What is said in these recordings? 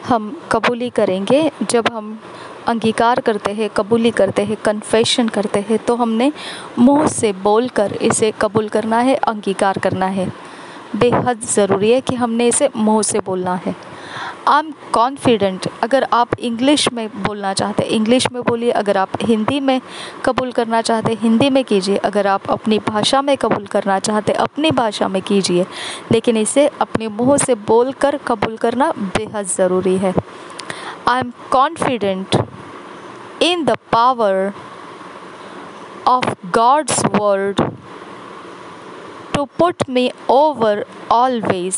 हम कबूली करेंगे। जब हम अंगीकार करते हैं, कबूली करते हैं, कन्फेशन करते हैं, तो हमने मुंह से बोलकर इसे कबूल करना है, अंगीकार करना है। बेहद ज़रूरी है कि हमने इसे मुंह से बोलना है। I am confident. अगर आप इंग्लिश में बोलना चाहते हैं, इंग्लिश में बोलिए। अगर आप हिंदी में कबूल करना चाहते हैं, हिंदी में कीजिए। अगर आप अपनी भाषा में कबूल करना चाहते हैं, अपनी भाषा में कीजिए। लेकिन इसे अपने मुंह से बोलकर कबूल करना बेहद ज़रूरी है। I am confident in the power of God's word to put me over always,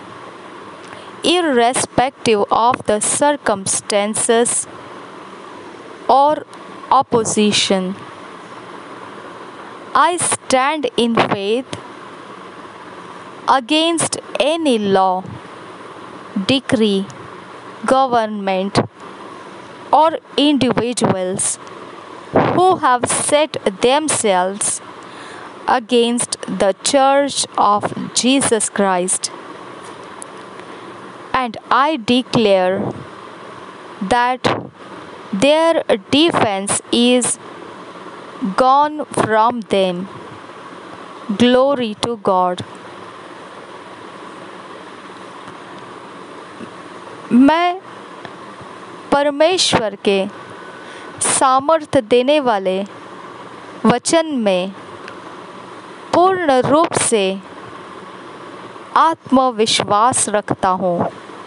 irrespective of the circumstances or opposition. I stand in faith against any law, decree, government, or individuals who have set themselves against the Church of Jesus Christ. And I declare that their defense is gone from them. Glory to God. मैं परमेश्वर के सामर्थ्य देने वाले वचन में पूर्ण रूप से आत्मविश्वास रखता हूँ।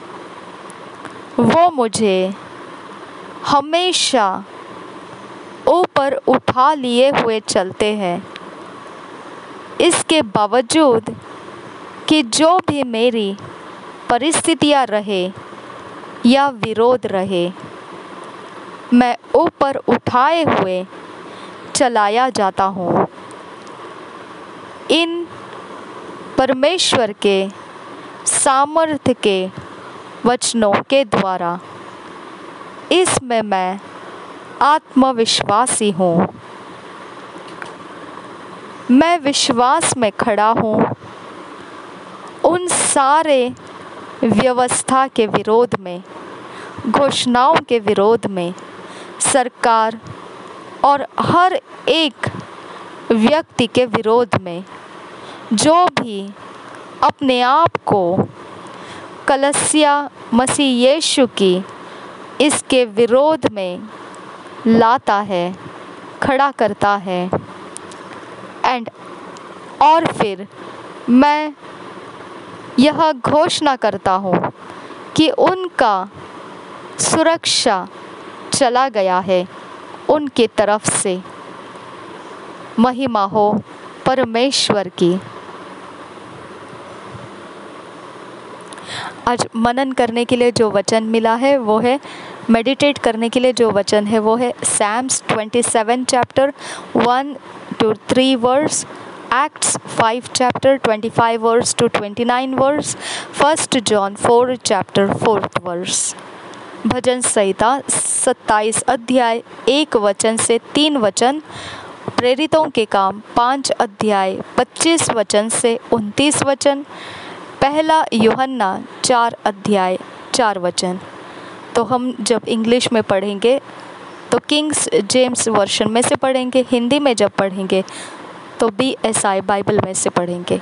वो मुझे हमेशा ऊपर उठा लिए हुए चलते हैं। इसके बावजूद कि जो भी मेरी परिस्थितियाँ रहे या विरोध रहे, मैं ऊपर उठाए हुए चलाया जाता हूँ। इन परमेश्वर के सामर्थ्य के वचनों के द्वारा इसमें मैं आत्मविश्वासी हूँ। मैं विश्वास में खड़ा हूँ उन सारे व्यवस्था के विरोध में, घोषणाओं के विरोध में, सरकार और हर एक व्यक्ति के विरोध में, जो भी अपने आप को कलीसिया मसीह यीशु की इसके विरोध में लाता है, खड़ा करता है। और फिर मैं यह घोषणा करता हूँ कि उनका सुरक्षा चला गया है उनकी तरफ से। महिमा हो परमेश्वर की। आज मनन करने के लिए जो वचन मिला है वो है, मेडिटेट करने के लिए जो वचन है वो है Psalms 27 chapter 1 to 3 verse, Acts 5 chapter 25 verse to 29 verse, 1 John 4 chapter 4th verse। भजन संहिता 27 अध्याय 1 वचन से 3 वचन, प्रेरितों के काम 5 अध्याय 25 वचन से 29 वचन, पहला यूहन्ना 4 अध्याय 4 वचन। तो हम जब इंग्लिश में पढ़ेंगे तो किंग्स जेम्स वर्शन में से पढ़ेंगे, हिंदी में जब पढ़ेंगे तो BSI बाइबल में से पढ़ेंगे।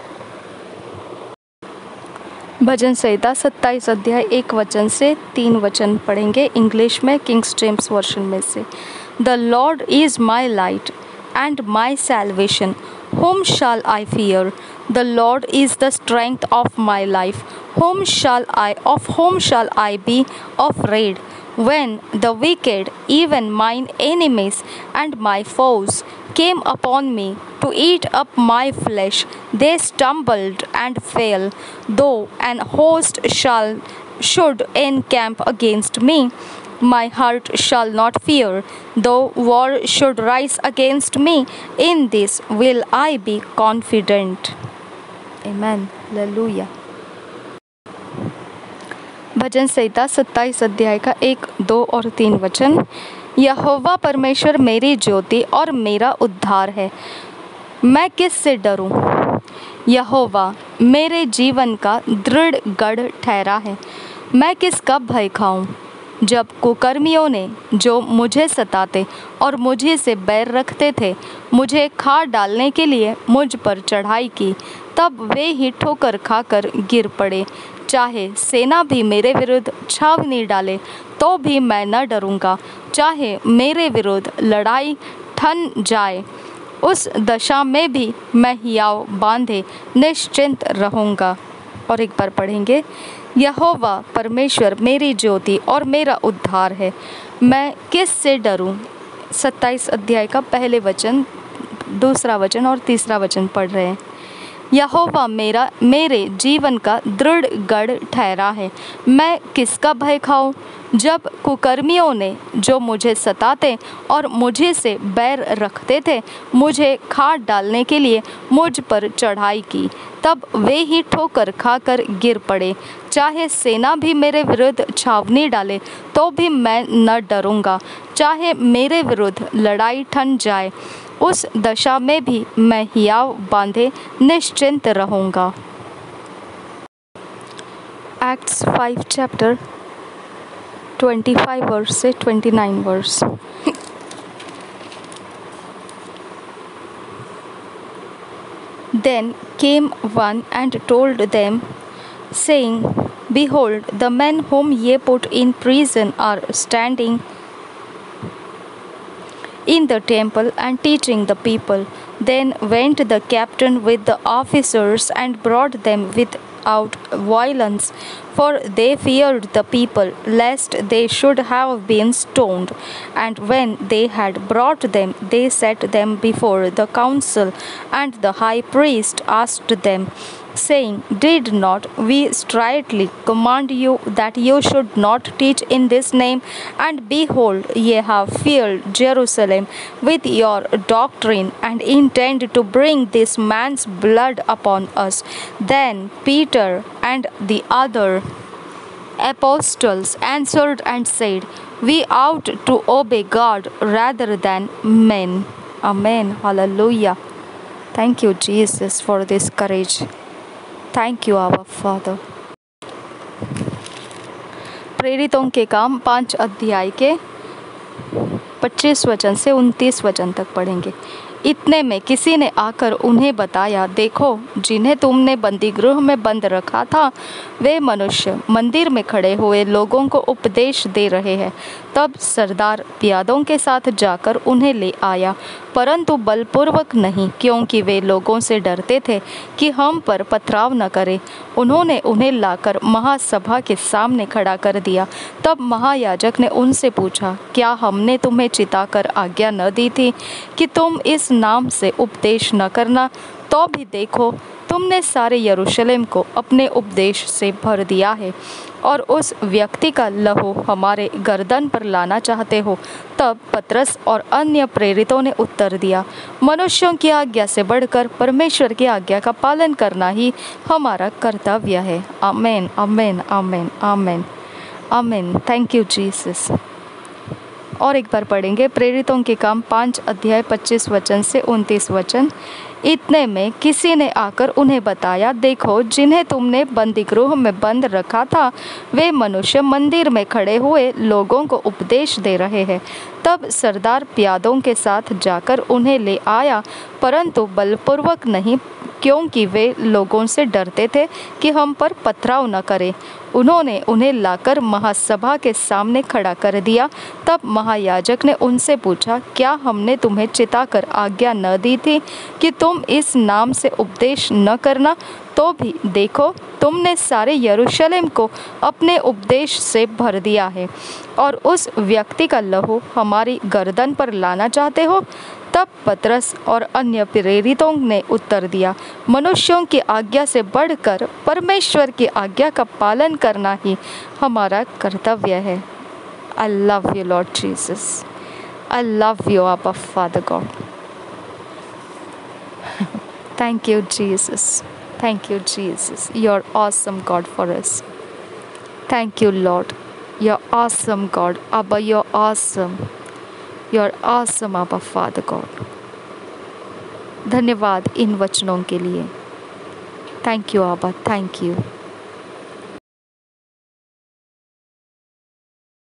भजन संहिता 27 अध्याय 1 वचन से 3 वचन पढ़ेंगे इंग्लिश में, किंग्स जेम्स वर्शन में से। The Lord is my light and my salvation, whom shall I fear? The Lord is the strength of my life. Of whom shall I be afraid? When the wicked, even mine enemies and my foes, came upon me to eat up my flesh, they stumbled and fell. Though an host should encamp against me, my heart shall not fear. Though war should rise against me, in this will I be confident. Amen. Hallelujah. भजन संहिता 27 अध्याय का 1, 2 और 3 वचन। यहोवा परमेश्वर मेरी ज्योति और मेरा उद्धार है, मैं किस से डरूं? यहोवा मेरे जीवन का दृढ़ गढ़ ठहरा है, मैं किसका भय खाऊं? जब कुकर्मियों ने, जो मुझे सताते और मुझे से बैर रखते थे, मुझे खा डालने के लिए मुझ पर चढ़ाई की, तब वे ही ठोकर खाकर गिर पड़े। चाहे सेना भी मेरे विरुद्ध छावनी डाले, तो भी मैं न डरूंगा। चाहे मेरे विरुद्ध लड़ाई ठन जाए, उस दशा में भी मैं हियाव बांधे निश्चिंत रहूंगा। और एक बार पढ़ेंगे। यहोवा परमेश्वर मेरी ज्योति और मेरा उद्धार है, मैं किस से डरूं? 27 अध्याय का पहले वचन, दूसरा वचन और तीसरा वचन पढ़ रहे हैं। यहोवा मेरे जीवन का दृढ़ गढ़ ठहरा है, मैं किसका भय खाऊं? जब कुकर्मियों ने, जो मुझे सताते और मुझे से बैर रखते थे, मुझे खा डालने के लिए मुझ पर चढ़ाई की, तब वे ही ठोकर खाकर गिर पड़े। चाहे सेना भी मेरे विरुद्ध छावनी डाले, तो भी मैं न डरूंगा। चाहे मेरे विरुद्ध लड़ाई ठन जाए, उस दशा में भी मैं हियाव बांधे निश्चिंत रहूंगा। एक्ट्स 5 चैप्टर 25 वर्स से 29 verse. Then came one and told them, saying, Behold, the men whom ye put in prison are standing in the temple and teaching the people. Then went the captain with the officers and brought them without violence, for they feared the people, lest they should have been stoned. And when they had brought them, they set them before the council. And the high priest asked them, saying, Did not we straitly command you that you should not teach in this name? And behold, ye have filled Jerusalem with your doctrine, and intend to bring this man's blood upon us. Then Peter and the other apostles answered and said, We ought to obey God rather than men. Amen. Hallelujah. Thank you, Jesus, for this courage. Thank you our father. प्रेरितों के काम 5 अध्याय के 25 वचन से 29 वचन तक पढ़ेंगे। इतने में किसी ने आकर उन्हें बताया, देखो, जिन्हें तुमने बंदी गृह में बंद रखा था, वे मनुष्य मंदिर में खड़े हुए लोगों को उपदेश दे रहे हैं। तब सरदार प्यादों के साथ जाकर उन्हें ले आया, परंतु बलपूर्वक नहीं, क्योंकि वे लोगों से डरते थे कि हम पर पथराव न करें। उन्होंने उन्हें लाकर महासभा के सामने खड़ा कर दिया। तब महायाजक ने उनसे पूछा, क्या हमने तुम्हें चिताकर आज्ञा न दी थी कि तुम इस नाम से उपदेश न करना? तो भी देखो, तुमने सारे यरूशलेम को अपने उपदेश से भर दिया है और उस व्यक्ति का लहू हमारे गर्दन पर लाना चाहते हो। तब पतरस और अन्य प्रेरितों ने उत्तर दिया, मनुष्यों की आज्ञा से बढ़कर परमेश्वर की आज्ञा का पालन करना ही हमारा कर्तव्य है। आमीन, आमीन, आमीन, आमीन, आमीन। Thank you Jesus. और एक बार पढ़ेंगे। प्रेरितों के काम 5 अध्याय 25 वचन से 29 वचन। इतने में किसी ने आकर उन्हें बताया, देखो, जिन्हें तुमने बंदी गृह में बंद रखा था, वे मनुष्य मंदिर में खड़े हुए लोगों को उपदेश दे रहे हैं। तब सरदार प्यादों के साथ जाकर उन्हें ले आया, परंतु बलपूर्वक नहीं, क्योंकि वे लोगों से डरते थे कि हम पर पथराव न करें। उन्होंने उन्हें लाकर महासभा के सामने खड़ा कर दिया। तब महायाजक ने उनसे पूछा, क्या हमने तुम्हें चिताकर आज्ञा न दी थी कि तुम इस नाम से उपदेश न करना? तो भी देखो, तुमने सारे यरूशलेम को अपने उपदेश से भर दिया है और उस व्यक्ति का लहू हमारी गर्दन पर लाना चाहते हो। तब पतरस और अन्य प्रेरितों ने उत्तर दिया, मनुष्यों की आज्ञा से बढ़कर परमेश्वर की आज्ञा का पालन करना ही हमारा कर्तव्य है। I love you, Lord Jesus. I love you, Abba Father God. Thank you, Jesus. Thank you, Jesus. You're awesome God for us. Thank you, Lord. You're awesome God. Abba, you're awesome. You're awesome, Abba Father God. धन्यवाद इन वचनों के लिए। Thank you, Abba. Thank you.